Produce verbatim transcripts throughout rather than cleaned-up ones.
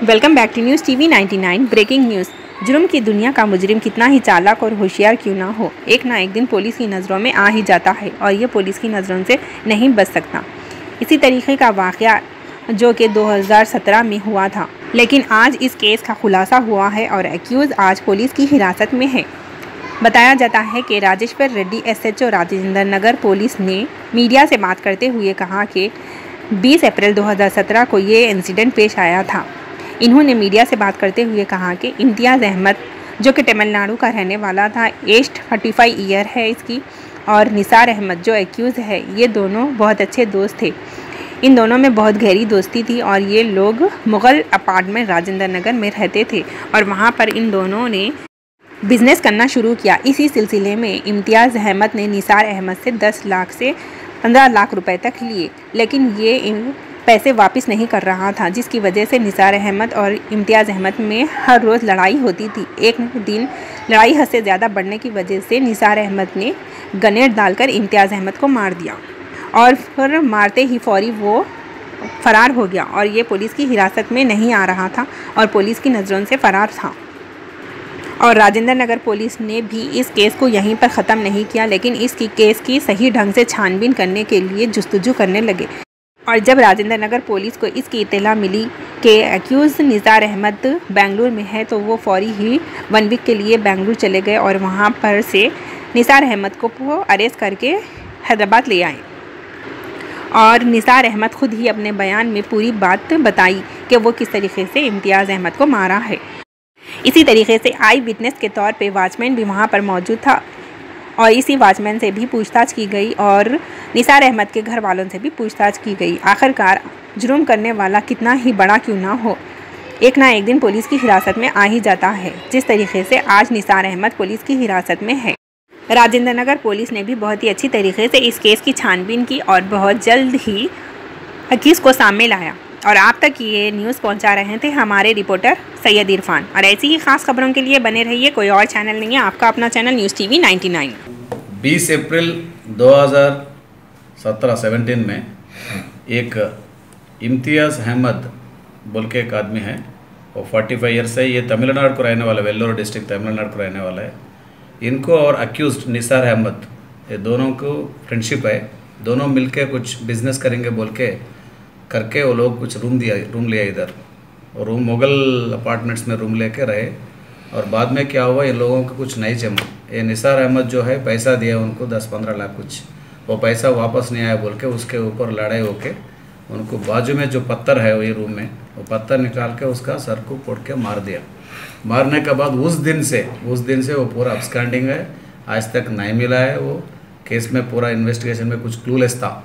Welcome back to news TV ninety nine. Breaking news. जुर्म की दुनिया का मुजरिम कितना ही चालाक और होशियार क्यों ना हो, एक ना एक दिन पुलिस की नज़रों में आ ही जाता है और ये पुलिस की नज़रों से नहीं बच सकता। इसी तरीके का वाक़या जो कि दो हज़ार सत्रह में हुआ था, लेकिन आज इस केस का खुलासा हुआ है और एक्यूज़ आज पुलिस की हिरासत में है। बताया जाता है कि Rajeshwar Reddy S H O Rajendra Nagar police ने मीडिया से बात करते हुए कहा कि बीस अप्रैल दो हज़ार सत्रह को ये इंसिडेंट पेश आया था। इन्होंने मीडिया से बात करते हुए कहा कि इम्तियाज़ अहमद जो कि तमिलनाडु का रहने वाला था, एज पैंतीस ईयर है इसकी, और निसार अहमद जो एक्यूज़ है, ये दोनों बहुत अच्छे दोस्त थे। इन दोनों में बहुत गहरी दोस्ती थी और ये लोग मुग़ल अपार्टमेंट राजेंद्र नगर में रहते थे और वहाँ पर इन दोनों ने बिज़नेस करना शुरू किया। इसी सिलसिले में इम्तियाज़ अहमद ने निसार अहमद से दस लाख से पंद्रह लाख रुपए तक लिए, लेकिन ये इन पैसे वापस नहीं कर रहा था, जिसकी वजह से निसार अहमद और इम्तियाज़ अहमद में हर रोज़ लड़ाई होती थी। एक दिन लड़ाई हद से ज़्यादा बढ़ने की वजह से निसार अहमद ने ग्रेनेड डालकर इम्तियाज़ अहमद को मार दिया और फिर मारते ही फौरी वो फ़रार हो गया और ये पुलिस की हिरासत में नहीं आ रहा था और पुलिस की नज़रों से फ़रार था। और राजेंद्र नगर पुलिस ने भी इस केस को यहीं पर ख़त्म नहीं किया, लेकिन इसकी केस की सही ढंग से छानबीन करने के लिए जुस्तजू करने लगे। और जब राजेंद्र नगर पुलिस को इसकी इत्तला मिली कि एक्यूज़ निसार अहमद बेंगलुरु में है, तो वो फौरी ही वन वीक के लिए बेंगलुरु चले गए और वहाँ पर से निसार अहमद को वो अरेस्ट करके हैदराबाद ले आए। और निसार अहमद खुद ही अपने बयान में पूरी बात बताई कि वो किस तरीके से इम्तियाज़ अहमद को मारा है। इसी तरीके से आई विटनेस के तौर पे वॉचमैन भी वहाँ पर मौजूद था और इसी वॉचमैन से भी पूछताछ की गई और निसार अहमद के घर वालों से भी पूछताछ की गई। आखिरकार जुर्म करने वाला कितना ही बड़ा क्यों ना हो, एक ना एक दिन पुलिस की हिरासत में आ ही जाता है, जिस तरीके से आज निसार अहमद पुलिस की हिरासत में है। राजेंद्र नगर पुलिस ने भी बहुत ही अच्छी तरीके से इस केस की छानबीन की और बहुत जल्द ही एक्यूज़ को सामने लाया। और आप तक ये न्यूज़ पहुंचा रहे थे हमारे रिपोर्टर सैयद इरफान। और ऐसी ही खास खबरों के लिए बने रहिए, कोई और चैनल नहीं है, आपका अपना channel news TV ninety nine. बीस अप्रैल दो हज़ार सत्रह सत्रह में एक इम्तियाज़ अहमद बोल के एक आदमी है, वो पैंतालीस ईयर्स है, ये तमिलनाडु को रहने वाला है, वेल्लोर डिस्ट्रिक्ट तमिलनाडु को रहने वाला है। इनको और अक्यूज़्ड निसार अहमद, ये दोनों को फ्रेंडशिप है, दोनों मिलके कुछ बिजनेस करेंगे बोल के करके वो लोग कुछ रूम दिया रूम लिया इधर, और रूम मुग़ल अपार्टमेंट्स में रूम लेके रहे। और बाद में क्या हुआ, इन लोगों को कुछ नहीं जमा। ये निसार अहमद जो है पैसा दिया उनको दस पंद्रह लाख कुछ, वो पैसा वापस नहीं आया बोल के उसके ऊपर लड़ाई होके उनको बाजू में जो पत्थर है वही रूम में, वो पत्थर निकाल के उसका सर को फोड़ के मार दिया। मारने के बाद उस दिन से उस दिन से वो पूरा अब्सकॉन्डिंग है, आज तक नहीं मिला है। वो केस में पूरा इन्वेस्टिगेशन में कुछ क्लूलेस था।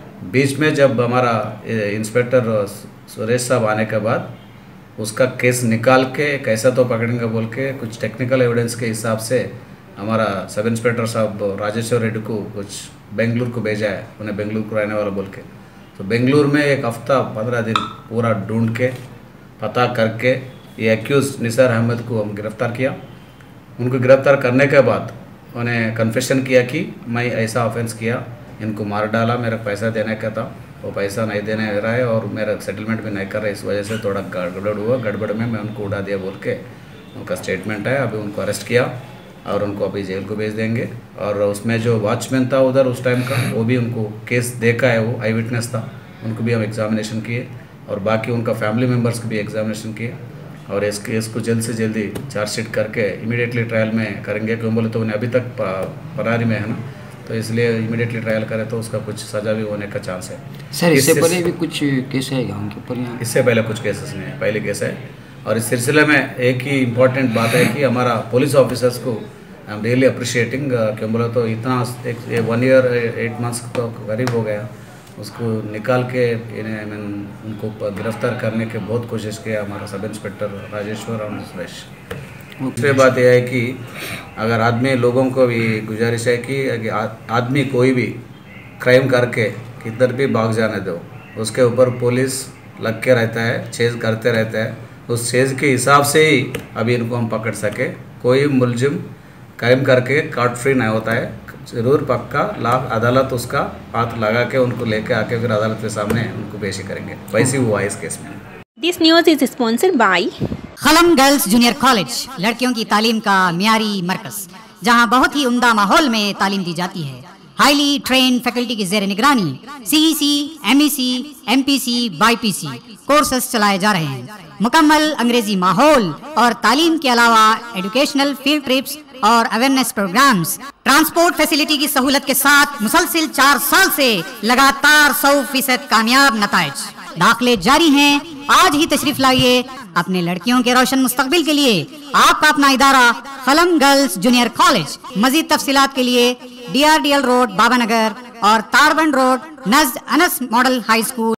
बीच में जब हमारा इंस्पेक्टर सुरेश साहब आने के बाद उसका केस निकाल के कैसा तो पकड़ेंगे बोल के कुछ टेक्निकल एविडेंस के हिसाब से हमारा सब इंस्पेक्टर साहब राजेश्वर रेड्डी को कुछ बेंगलुरु को भेजा है, उन्हें बेंगलुरु को रहने वाला बोल के। तो बेंगलुरु में एक हफ्ता पंद्रह दिन पूरा ढूंढ के पता करके ये एक्यूज़ निसार अहमद को हम गिरफ़्तार किया। उनको गिरफ़्तार करने के बाद उन्हें कन्फेशन किया कि मैं ऐसा ऑफेंस किया, इनको मार डाला, मेरा पैसा देने का था, वो पैसा नहीं देने रहा है और मेरा सेटलमेंट भी नहीं कर रहा है, इस वजह से थोड़ा गड़बड़ हुआ, गड़बड़ में मैं उनको उड़ा दिया बोल के उनका स्टेटमेंट है। अभी उनको अरेस्ट किया और उनको अभी जेल को भेज देंगे। और उसमें जो वॉचमैन था उधर उस टाइम का, वो भी उनको केस देखा है, वो आई विटनेस था, उनको भी हम एग्जामिनेशन किए और बाकी उनका फैमिली मेम्बर्स को भी एग्जामिनेशन किए। और इस केस को जल्द से जल्दी चार्जशीट करके इमीडिएटली ट्रायल में करेंगे। क्यों बोले तो उन्हें अभी तक फरारी में है ना, तो इसलिए इमीडिएटली ट्रायल करें तो उसका कुछ सज़ा भी होने का चांस है। सर इससे पहले भी कुछ केस है उनके ऊपर? यहाँ इससे पहले कुछ केसेस नहीं है, पहले केस है। और इस सिलसिले में एक ही इम्पॉर्टेंट बात है कि हमारा पुलिस ऑफिसर्स को आई एम रियली अप्रिशिएटिंग। क्यों बोला तो इतना एक वन ईयर एट मंथ्स तो करीब हो गया, उसको निकाल के आई मीन उनको गिरफ्तार करने के बहुत कोशिश किया हमारा सब इंस्पेक्टर राजेश्वर और सुरेश। दूसरी बात यह है कि अगर आदमी, लोगों को भी गुजारिश है कि आदमी कोई भी क्राइम करके किधर भी भाग जाने दो, उसके ऊपर पुलिस लग के रहता है, चेज़ करते रहता है, उस चेज़ के हिसाब से ही अभी इनको हम पकड़ सके। कोई मुलजिम क्राइम करके कार्ड फ्री नहीं होता है, ज़रूर पक्का लाभ अदालत उसका हाथ लगा के उनको लेके आके फिर अदालत के सामने उनको पेशी करेंगे। वैसे हुआ है इस केस में। This news is sponsored by खलम गर्ल्स जूनियर कॉलेज, लड़कियों की तालीम का मियारी मरकज, जहां बहुत ही उम्दा माहौल में तालीम दी जाती है। हाईली ट्रेन फैकल्टी की जेर निगरानी CEC, MEC, MPC, BiPC courses चलाए जा रहे हैं। मुकम्मल अंग्रेजी माहौल और तालीम के अलावा एजुकेशनल फील्ड ट्रिप्स और अवेयरनेस प्रोग्राम्स, ट्रांसपोर्ट फैसिलिटी की सहूलत के साथ मुसलसिल चार साल से लगातार सौ फीसद कामयाब नताइज। दाखिले जारी हैं, आज ही तशरीफ लाइए अपने लड़कियों के रोशन मुस्तकबिल के लिए। आपका अपना इदारा खलम गर्ल्स जूनियर कॉलेज। मजीद तफसीलात के लिए D R D L road Babanagar और तारबंद रोड नज़द अनस मॉडल हाई स्कूल।